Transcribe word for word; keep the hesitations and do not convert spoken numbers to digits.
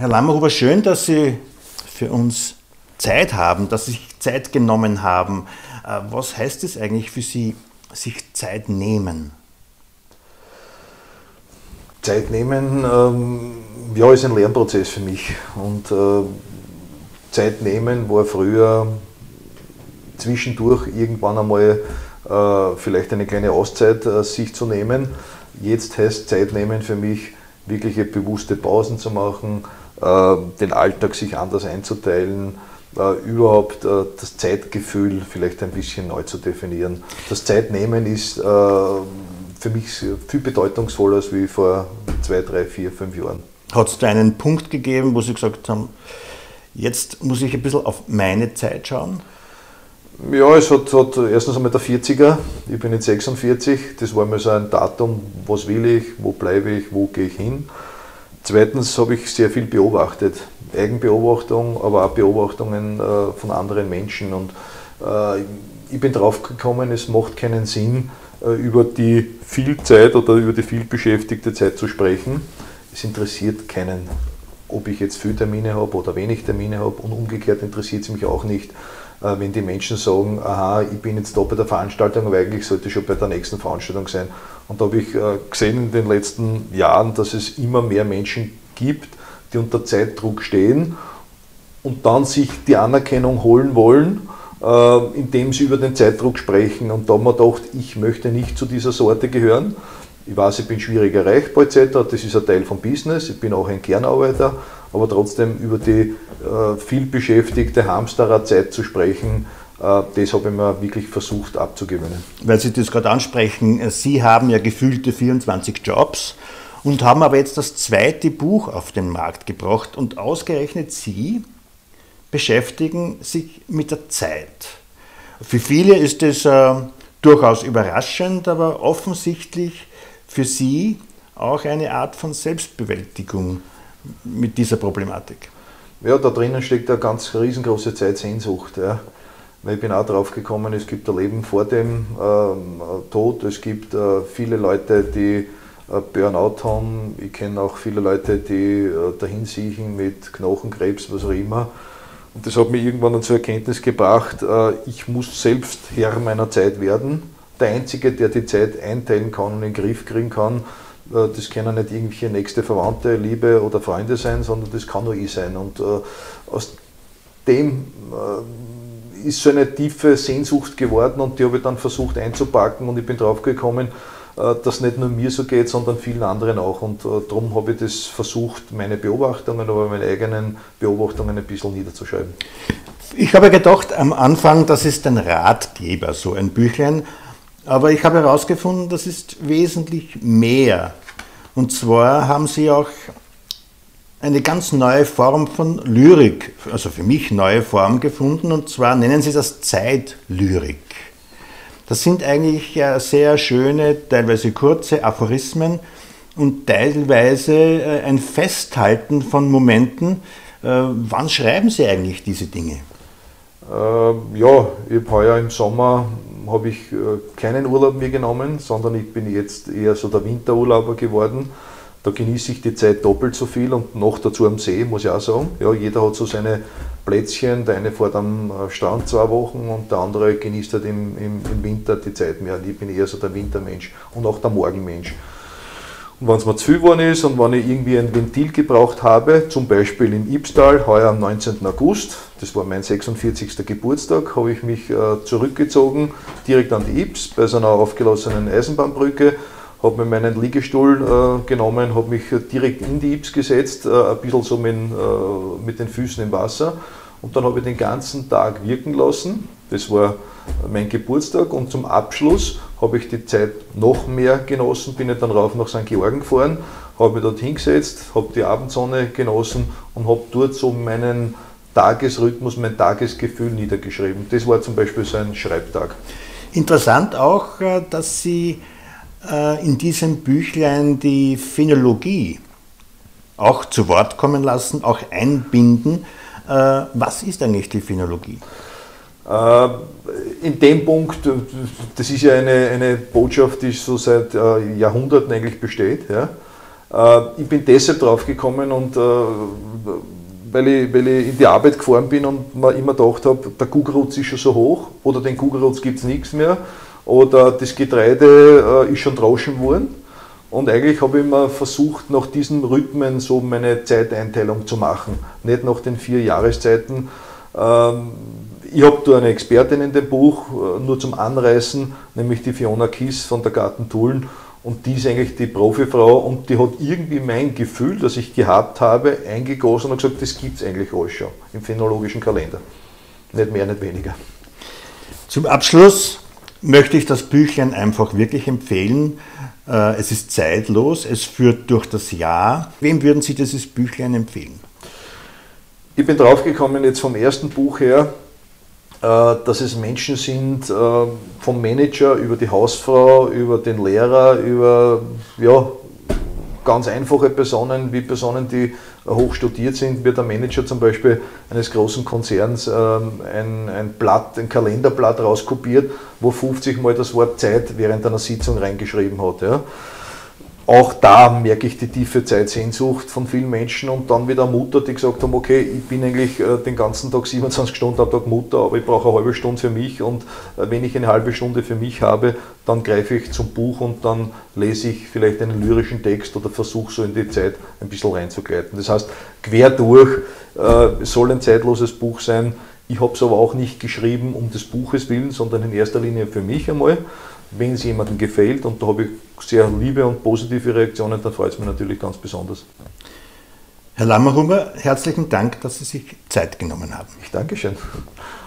Herr Lammerhuber, schön, dass Sie für uns Zeit haben, dass Sie sich Zeit genommen haben. Was heißt es eigentlich für Sie, sich Zeit nehmen? Zeit nehmen, ähm, ja, ist ein Lernprozess für mich. Und äh, Zeit nehmen war früher zwischendurch irgendwann einmal äh, vielleicht eine kleine Auszeit äh, sich zu nehmen. Jetzt heißt Zeit nehmen für mich, wirkliche bewusste Pausen zu machen, äh, den Alltag sich anders einzuteilen, äh, überhaupt äh, das Zeitgefühl vielleicht ein bisschen neu zu definieren. Das Zeitnehmen ist äh, für mich viel bedeutungsvoller als wie vor zwei, drei, vier, fünf Jahren. Hat es da einen Punkt gegeben, wo Sie gesagt haben, jetzt muss ich ein bisschen auf meine Zeit schauen? Ja, es hat, hat erstens einmal der vierziger, ich bin jetzt sechsundvierzig, das war mal so ein Datum, was will ich, wo bleibe ich, wo gehe ich hin. Zweitens habe ich sehr viel beobachtet, Eigenbeobachtung, aber auch Beobachtungen äh, von anderen Menschen. Und äh, ich bin drauf gekommen, es macht keinen Sinn, äh, über die Vielzeit oder über die vielbeschäftigte Zeit zu sprechen. Es interessiert keinen, ob ich jetzt viele Termine habe oder wenig Termine habe, und umgekehrt interessiert es mich auch nicht, äh, wenn die Menschen sagen, aha, ich bin jetzt da bei der Veranstaltung, aber eigentlich sollte ich schon bei der nächsten Veranstaltung sein. Und da habe ich äh, gesehen in den letzten Jahren, dass es immer mehr Menschen gibt, die unter Zeitdruck stehen und dann sich die Anerkennung holen wollen, äh, indem sie über den Zeitdruck sprechen. Und da haben wir gedacht, ich möchte nicht zu dieser Sorte gehören. Ich weiß, ich bin schwierig erreichbar et cetera, das ist ein Teil vom Business, ich bin auch ein Kernarbeiter, aber trotzdem über die äh, vielbeschäftigte Hamsterrad-Zeit zu sprechen, äh, das habe ich mir wirklich versucht abzugewöhnen. Weil Sie das gerade ansprechen, Sie haben ja gefühlte vierundzwanzig Jobs und haben aber jetzt das zweite Buch auf den Markt gebracht, und ausgerechnet Sie beschäftigen sich mit der Zeit. Für viele ist es äh, durchaus überraschend, aber offensichtlich für Sie auch eine Art von Selbstbewältigung mit dieser Problematik. Ja, da drinnen steckt eine ganz riesengroße Zeitsehnsucht. Ja. Ich bin auch drauf gekommen, es gibt ein Leben vor dem äh, Tod, es gibt äh, viele Leute, die äh, Burnout haben, ich kenne auch viele Leute, die äh, dahin siechen mit Knochenkrebs, was auch immer. Und das hat mich irgendwann zur Erkenntnis gebracht, äh, ich muss selbst Herr meiner Zeit werden. Der Einzige, der die Zeit einteilen kann und in den Griff kriegen kann, äh, das können nicht irgendwelche nächste Verwandte, Liebe oder Freunde sein, sondern das kann nur ich sein. Und äh, aus dem äh, ist so eine tiefe Sehnsucht geworden, und die habe ich dann versucht einzupacken, und ich bin drauf gekommen, äh, dass nicht nur mir so geht, sondern vielen anderen auch. Und äh, darum habe ich das versucht, meine Beobachtungen, aber meine eigenen Beobachtungen ein bisschen niederzuschreiben. Ich habe gedacht am Anfang, das ist ein Ratgeber, so ein Büchlein. Aber ich habe herausgefunden, das ist wesentlich mehr. Und zwar haben Sie auch eine ganz neue Form von Lyrik, also für mich neue Form gefunden, und zwar nennen Sie das Zeitlyrik. Das sind eigentlich sehr schöne, teilweise kurze Aphorismen und teilweise ein Festhalten von Momenten. Wann schreiben Sie eigentlich diese Dinge? Äh, ja, ich habe heuer im Sommer habe ich äh, keinen Urlaub mehr genommen, sondern ich bin jetzt eher so der Winterurlauber geworden. Da genieße ich die Zeit doppelt so viel, und noch dazu am See, muss ich auch sagen. Ja, jeder hat so seine Plätzchen, der eine fährt am Strand zwei Wochen und der andere genießt halt im, im, im Winter die Zeit mehr. Ich bin eher so der Wintermensch und auch der Morgenmensch. Und wenn es mir zu viel geworden ist und wenn ich irgendwie ein Ventil gebraucht habe, zum Beispiel in Ibstal, heuer am neunzehnten August, das war mein sechsundvierzigster Geburtstag, habe ich mich äh, zurückgezogen, direkt an die Ibs, bei so einer aufgelassenen Eisenbahnbrücke, habe mir meinen Liegestuhl äh, genommen, habe mich direkt in die Ibs gesetzt, äh, ein bisschen so mit, äh, mit den Füßen im Wasser, und dann habe ich den ganzen Tag wirken lassen. Das war mein Geburtstag, und zum Abschluss habe ich die Zeit noch mehr genossen, bin ich dann rauf nach Sankt Georgen gefahren, habe mich dort hingesetzt, habe die Abendsonne genossen und habe dort so meinen Tagesrhythmus, mein Tagesgefühl niedergeschrieben. Das war zum Beispiel so ein Schreibtag. Interessant auch, dass Sie in diesem Büchlein die Phänologie auch zu Wort kommen lassen, auch einbinden. Was ist eigentlich die Phänologie? In dem Punkt, das ist ja eine, eine Botschaft, die so seit Jahrhunderten eigentlich besteht. Ja. Ich bin deshalb drauf gekommen und weil ich, weil ich in die Arbeit gefahren bin und mir immer gedacht habe, der Gugerutz ist schon so hoch oder den Gugerutz gibt es nichts mehr oder das Getreide ist schon droschen worden. Und eigentlich habe ich mir versucht, nach diesen Rhythmen so meine Zeiteinteilung zu machen, nicht nach den vier Jahreszeiten. Ich habe da eine Expertin in dem Buch, nur zum Anreißen, nämlich die Fiona Kiss von der Garten Tulln. Und die ist eigentlich die Profifrau und die hat irgendwie mein Gefühl, das ich gehabt habe, eingegossen und gesagt, das gibt es eigentlich alles schon im phänologischen Kalender. Nicht mehr, nicht weniger. Zum Abschluss möchte ich das Büchlein einfach wirklich empfehlen. Es ist zeitlos, es führt durch das Jahr. Wem würden Sie dieses Büchlein empfehlen? Ich bin draufgekommen jetzt vom ersten Buch her, dass es Menschen sind, vom Manager über die Hausfrau, über den Lehrer, über ja, ganz einfache Personen, wie Personen, die hoch studiert sind, wie der Manager zum Beispiel eines großen Konzerns ein, ein Blatt, ein Kalenderblatt rauskopiert, wo fünfzig Mal das Wort Zeit während einer Sitzung reingeschrieben hat. Ja. Auch da merke ich die tiefe Zeitsehnsucht von vielen Menschen und dann wieder Mutter, die gesagt haben, okay, ich bin eigentlich den ganzen Tag siebenundzwanzig Stunden am Tag Mutter, aber ich brauche eine halbe Stunde für mich und wenn ich eine halbe Stunde für mich habe, dann greife ich zum Buch und dann lese ich vielleicht einen lyrischen Text oder versuche so in die Zeit ein bisschen reinzugleiten. Das heißt, quer durch äh, soll ein zeitloses Buch sein. Ich habe es aber auch nicht geschrieben um des Buches willen, sondern in erster Linie für mich einmal. Wenn es jemandem gefällt und da habe ich sehr liebe und positive Reaktionen, dann freut es mich natürlich ganz besonders. Herr Lammerhuber, herzlichen Dank, dass Sie sich Zeit genommen haben. Ich danke schön.